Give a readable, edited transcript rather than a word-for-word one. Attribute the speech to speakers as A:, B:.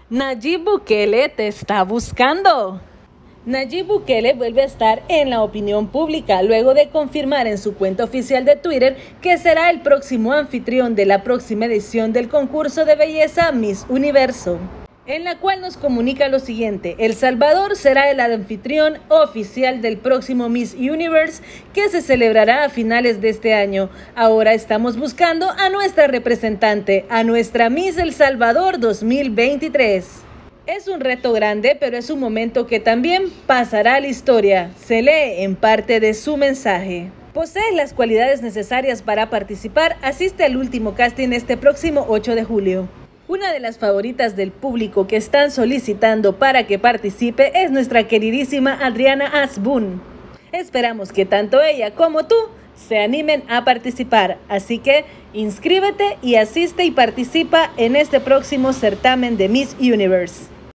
A: Nayib Bukele te está buscando. Nayib Bukele vuelve a estar en la opinión pública luego de confirmar en su cuenta oficial de Twitter que será el próximo anfitrión de la próxima edición del concurso de belleza Miss Universo, en la cual nos comunica lo siguiente: El Salvador será el anfitrión oficial del próximo Miss Universe que se celebrará a finales de este año. Ahora estamos buscando a nuestra representante, a nuestra Miss El Salvador 2023. Es un reto grande, pero es un momento que también pasará a la historia. Se lee en parte de su mensaje. ¿Posees las cualidades necesarias para participar? Asiste al último casting este próximo 8 de julio. Una de las favoritas del público que están solicitando para que participe es nuestra queridísima Adriana Asbun. Esperamos que tanto ella como tú se animen a participar, así que inscríbete y asiste y participa en este próximo certamen de Miss Universe.